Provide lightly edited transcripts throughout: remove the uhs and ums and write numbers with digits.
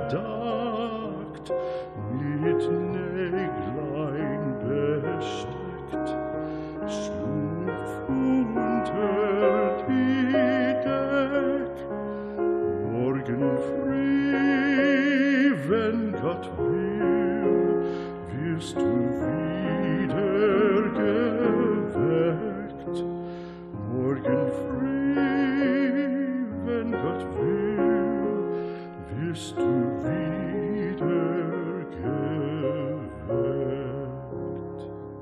bedeckt, mit Näglein besteckt, schlupf unter die Deck. Morgen früh, wenn Gott will, wirst du wieder geweckt. Morgen früh, wenn Gott will, wirst du wieder geweckt.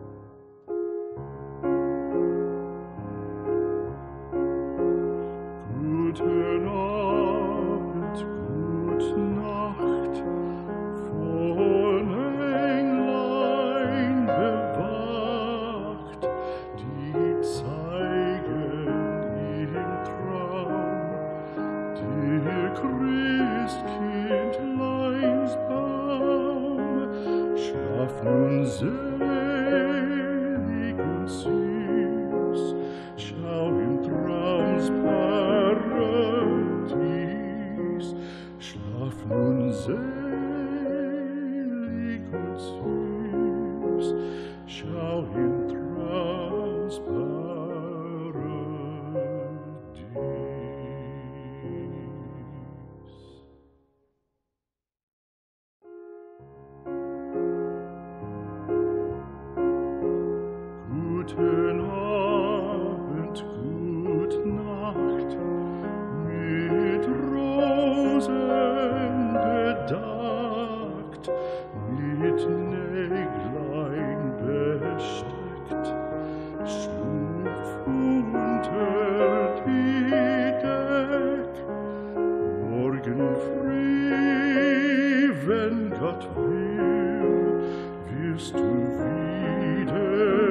Guten Abend, gute Nacht, von Englein bewacht, die zeigen im Traum dir Christkindleins Baum. Schlaf nun selig und süß, schau im Traums Paradies. Schlaf nun selig und süß, schau im Traums Paradies. Guten Abend, gute Nacht, mit Rosen bedeckt, mit Näglein besteckt, schlupf unter die Deck. Morgen früh, wenn Gott will, wirst du wieder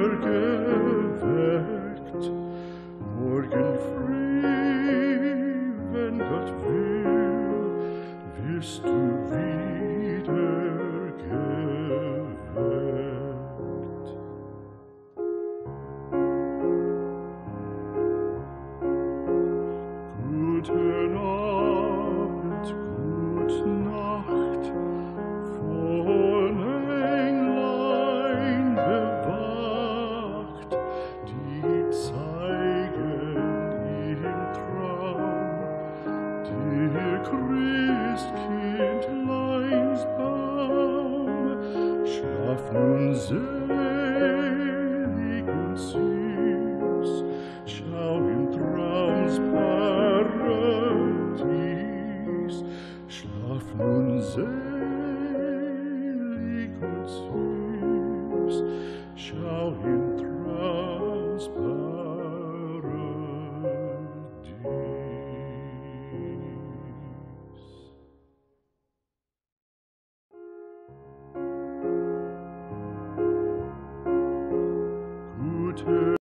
geweckt. Morgen früh, wenn Gott will, wirst du wieder geweckt. Guten Abend, gute Nacht, von Englein bewacht, die zeigen im Traum dir Christkindleins Baum. Schlaf nun selig